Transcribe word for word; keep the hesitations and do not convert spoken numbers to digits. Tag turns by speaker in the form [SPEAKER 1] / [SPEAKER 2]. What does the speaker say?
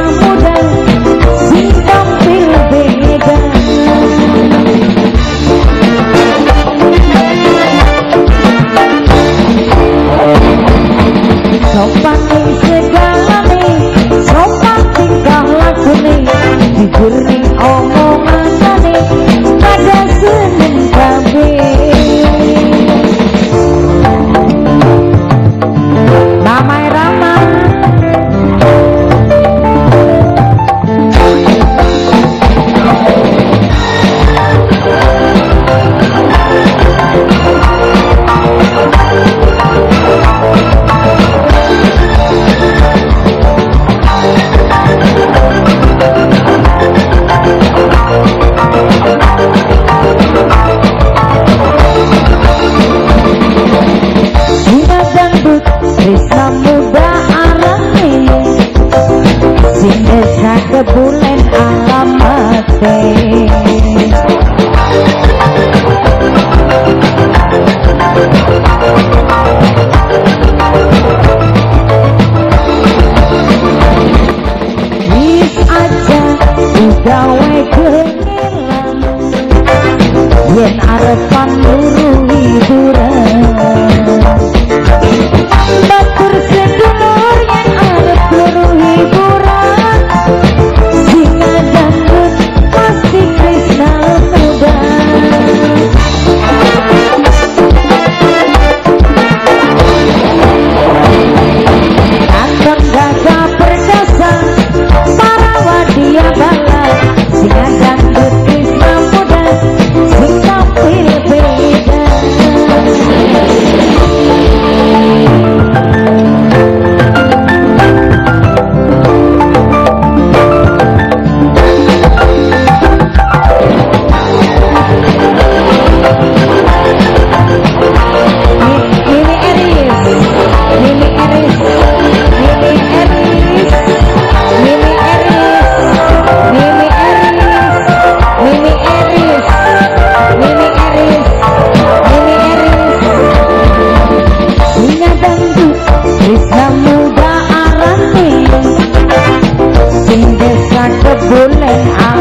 [SPEAKER 1] muda sing tampil beda. Sopan ning segalane, sopan tingkah lakune, jujur ning omongane, pada seneng kabeh. Ramai ramai Trisna muda arane sing desa kebulen alamate. Wis aja digawe gengelan yen arepan luru hiburan. Batur sedulur yang arep luru hiburan, singa dangdut pasti Trisna muda. Takon gagah perkasa para wadia bala, singa dangdut Trisna muda sing tampil beda. Trisna muda arane sing desa kebulen